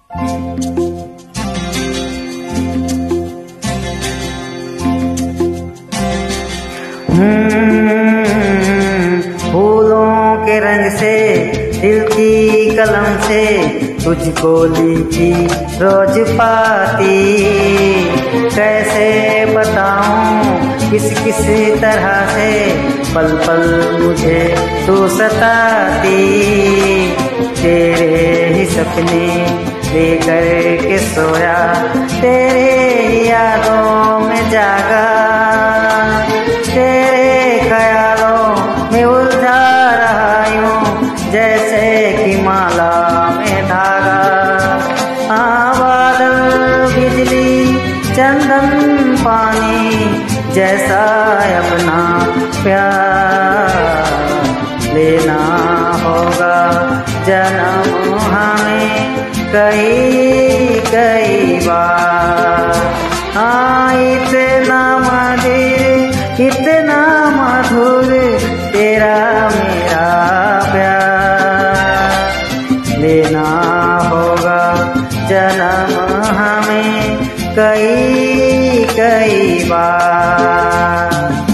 फूलों के रंग से दिल की कलम से तुझको लिखी रोज पाती, कैसे बताऊं किस किस तरह से पल पल मुझे तू सताती। तेरे ही सपने लेकर के सोया, तेरे ही यादों में जागा, तेरे ख्यालों में उलझा रहा यूं जैसे कि माला में धागा। बादल बिजली चंदन पानी जैसा अपना प्यार लेना होगा जन्म हमें कई कई बार। इतना मधुर तेरा मेरा प्यार लेना होगा जन्म हमें कई कई बार।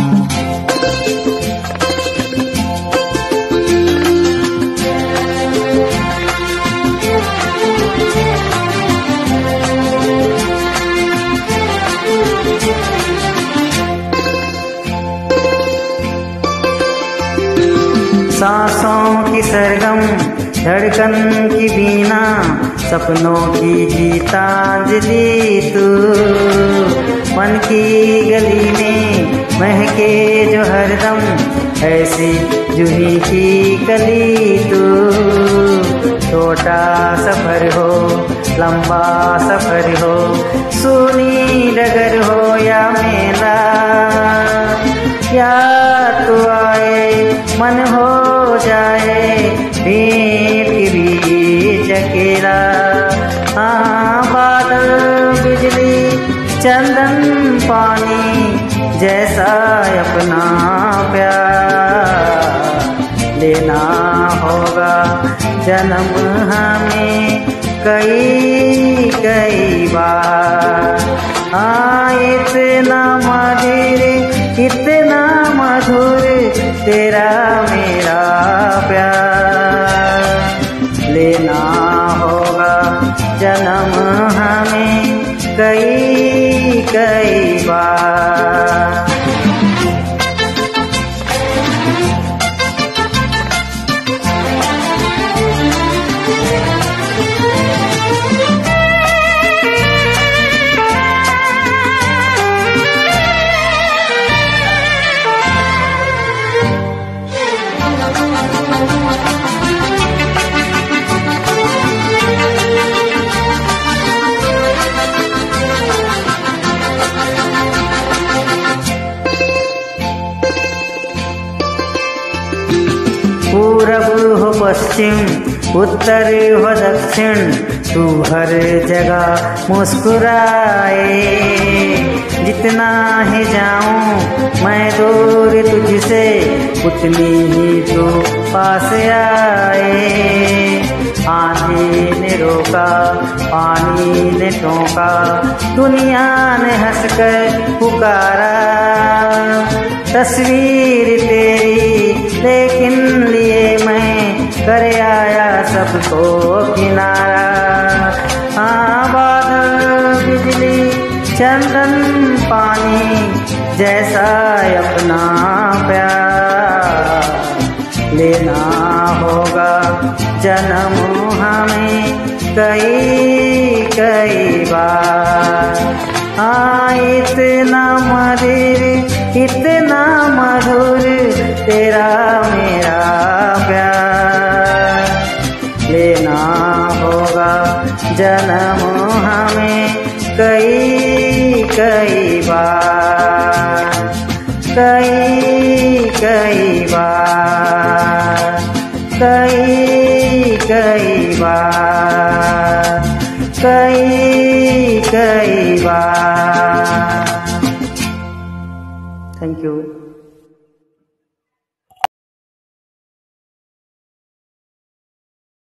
सांसों की सरगम धड़कन की बीना, सपनों की गीतांजलि तू, मन की गली में महके जो हरदम ऐसी जूही की कली तू। छोटा सफर हो लंबा सफर हो, सूनी डगर हो या मेला, या तू आए मन हो जाए भीड़ के बीच अकेला। बादल बिजली चंदन पानी जैसा अपना प्यार लेना होगा जन्म हमें कई कई बार। इतना मधुर तेरा मेरा प्यार लेना होगा जन्म हमें कई कई बार। पूरब हो पश्चिम उत्तर हो दक्षिण, तू हर जगह मुस्कुराए। जितना ही जाऊं मैं दूर तुझसे, उतनी ही तू पास आए। आंधी ने रोका पानी ने टोका, दुनिया ने हंसकर पुकारा। तस्वीर तेरी लेकिन लिए मैं कर आया सबको किनारा। बादल बिजली चंदन पानी जैसा अपना प्यार लेना होगा जन्म हमें कई कई बार। इतना मधुर तेरा मेरा प्यार लेना होगा जन्म हमें कई कई बार। कई कई बार, कई कई बार, कई कई बार। Thank you.